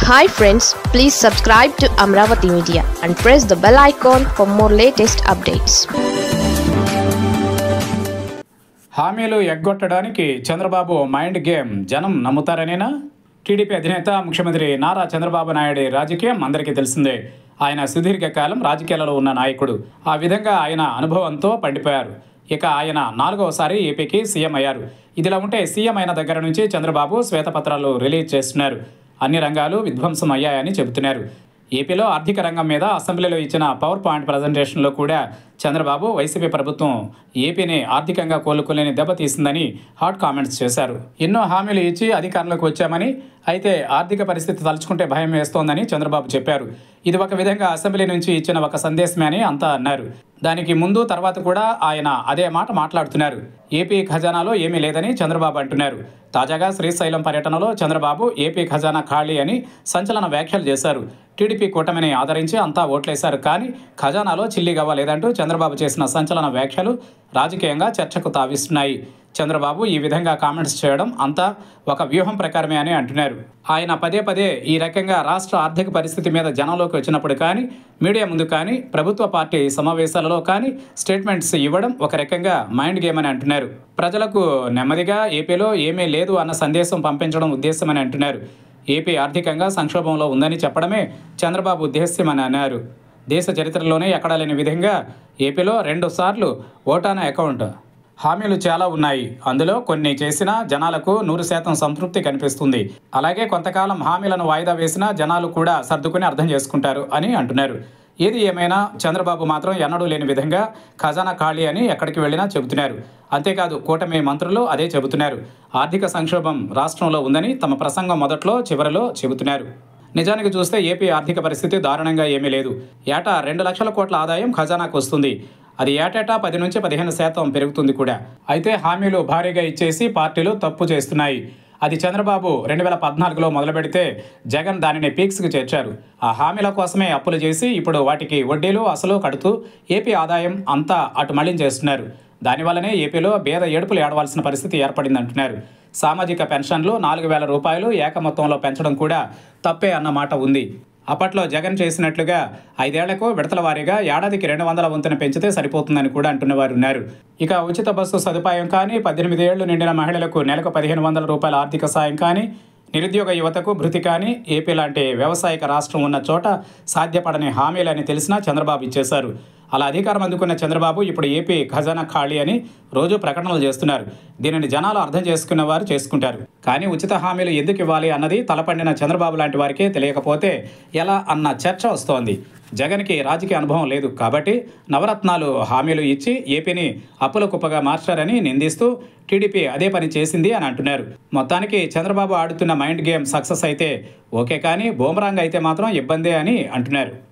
Hi friends, please subscribe to Amravati Media and press the bell icon for more latest updates. హామీలు ఎగ్గొట్టడానికి Chandrababu mind game జనం నమ్ముతారనేనా? TDP అధినేత ముఖ్యమంత్రి నారా చంద్రబాబు నాయుడు రాజకీయం అందరికీ తెలిసిందే. ఆయన సుదీర్ఘకాలం రాజకీయాలలో ఉన్న నాయకుడు. ఆ విధంగా ఆయన అనుభవంతో పండిపోయారు. ఇక ఆయన 4వసారి ఏపీకి సీఎం అయ్యారు. ఇదిలా ఉంటే సీఎం అయిన దగ్గర నుంచి చంద్రబాబు శ్వేతపత్రాలు రిలీజ్ చేస్తున్నారు. అన్ని రంగాలు విధ్వంసం అయ్యాయని చెబుతున్నారు. ఏపీలో ఆర్థిక రంగం మీద అసెంబ్లీలో ఇచ్చిన పవర్ పాయింట్ ప్రజెంటేషన్లో కూడా చంద్రబాబు వైసీపీ ప్రభుత్వం ఏపీని ఆర్థికంగా కోలుకోలేని దెబ్బతీసిందని హాట్ కామెంట్స్ చేశారు. ఎన్నో హామీలు ఇచ్చి అధికారంలోకి వచ్చామని, అయితే ఆర్థిక పరిస్థితి తలుచుకుంటే భయం వేస్తోందని చంద్రబాబు చెప్పారు. ఇది ఒక విధంగా అసెంబ్లీ నుంచి ఇచ్చిన ఒక సందేశమే అని అంతా అన్నారు. దానికి ముందు తర్వాత కూడా ఆయన అదే మాట మాట్లాడుతున్నారు. ఏపీ ఖజానాలో ఏమీ లేదని చంద్రబాబు అంటున్నారు. తాజాగా శ్రీశైలం పర్యటనలో చంద్రబాబు ఏపీ ఖజానా ఖాళీ అని సంచలన వ్యాఖ్యలు చేశారు. టీడీపీ కూటమిని ఆదరించి అంతా ఓట్లేశారు, కానీ ఖజానాలో చిల్లిగవ్వ లేదంటూ చంద్రబాబు చేసిన సంచలన వ్యాఖ్యలు రాజకీయంగా చర్చకు తావిస్తున్నాయి. చంద్రబాబు ఈ విధంగా కామెంట్స్ చేయడం అంతా ఒక వ్యూహం ప్రకారమే అని అంటున్నారు. ఆయన పదే పదే ఈ రకంగా రాష్ట్ర ఆర్థిక పరిస్థితి మీద జనంలోకి వచ్చినప్పుడు కానీ, మీడియా ముందు కానీ, ప్రభుత్వ పార్టీ సమావేశాలలో కానీ స్టేట్మెంట్స్ ఇవ్వడం ఒక రకంగా మైండ్ గేమ్ అని అంటున్నారు. ప్రజలకు నెమ్మదిగా ఏపీలో ఏమీ లేదు అన్న సందేశం పంపించడం ఉద్దేశమని అంటున్నారు. ఏపీ ఆర్థికంగా సంక్షోభంలో ఉందని చెప్పడమే చంద్రబాబు ఉద్దేశ్యమని అన్నారు. దేశ చరిత్రలోనే ఎక్కడా లేని విధంగా ఏపీలో 2 సార్లు ఓటాన్ అకౌంట్ హామీలు చాలా ఉన్నాయి. అందులో కొన్ని చేసినా జనాలకు 100% సంతృప్తి కనిపిస్తుంది. అలాగే కొంతకాలం హామీలను వాయిదా వేసినా జనాలు కూడా సర్దుకుని అర్థం చేసుకుంటారు అని అంటున్నారు. ఏది ఏమైనా చంద్రబాబు మాత్రం ఎన్నడూ లేని విధంగా ఖజానా ఖాళీ అని ఎక్కడికి వెళ్ళినా చెబుతున్నారు. అంతేకాదు కూటమి మంత్రులు అదే చెబుతున్నారు. ఆర్థిక సంక్షోభం రాష్ట్రంలో ఉందని తమ ప్రసంగం మొదట్లో చివరిలో చెబుతున్నారు. నిజానికి చూస్తే ఏపీ ఆర్థిక పరిస్థితి దారుణంగా ఏమీ లేదు. ఏటా 2 లక్షల కోట్ల ఆదాయం ఖజానాకు వస్తుంది. అది ఏటేటా 10 నుంచి 15% పెరుగుతుంది కూడా. అయితే హామీలు భారీగా ఇచ్చేసి పార్టీలు తప్పు చేస్తున్నాయి. అది చంద్రబాబు 2014లో మొదలుపెడితే జగన్ దానిని పీక్స్కి చేర్చారు. ఆ హామీల కోసమే అప్పులు చేసి ఇప్పుడు వాటికి వడ్డీలు అసలు కడుతూ ఏపీ ఆదాయం అంతా అటు మళ్లించేస్తున్నారు. దానివల్లనే ఏపీలో పేద ఏడుపులు ఏడవలసిన పరిస్థితి ఏర్పడిందంటున్నారు. సామాజిక పెన్షన్లు 4,000 రూపాయలు ఏక మొత్తంలో పెంచడం కూడా తప్పే అన్న మాట ఉంది. అప్పట్లో జగన్ చేసినట్లుగా 5 ఏళ్లకు విడతల వారీగా ఏడాదికి 200 వంతున పెంచితే సరిపోతుందని కూడా అంటున్న వారు ఉన్నారు. ఇక ఉచిత బస్సు సదుపాయం కానీ, 18 ఏళ్లు నిండిన మహిళలకు నెలకు 1,500 రూపాయల ఆర్థిక సాయం కానీ, నిరుద్యోగ యువతకు భృతి కానీ ఏపీ లాంటి వ్యవసాయక రాష్ట్రం ఉన్న చోట సాధ్యపడని హామీలని తెలిసినా చంద్రబాబు ఇచ్చేశారు. అలా అధికారం అందుకున్న చంద్రబాబు ఇప్పుడు ఏపీ ఖజానా ఖాళీ అని రోజు ప్రకటనలు చేస్తున్నారు. దీనిని జనాలు అర్థం చేసుకున్న వారు చేసుకుంటారు. కానీ ఉచిత హామీలు ఎందుకు ఇవ్వాలి అన్నది తలపండిన చంద్రబాబు లాంటి వారికే తెలియకపోతే ఎలా అన్న చర్చ వస్తోంది. జగన్కి రాజకీయ అనుభవం లేదు కాబట్టి నవరత్నాలు హామీలు ఇచ్చి ఏపీని అప్పుల కుప్పగా మార్చారని నిందిస్తూ టీడీపీ అదే పని చేసింది అని అంటున్నారు. మొత్తానికి చంద్రబాబు ఆడుతున్న మైండ్ గేమ్ సక్సెస్ అయితే ఓకే, కానీ బూమరాంగ్ అయితే మాత్రం ఇబ్బందే అని అంటున్నారు.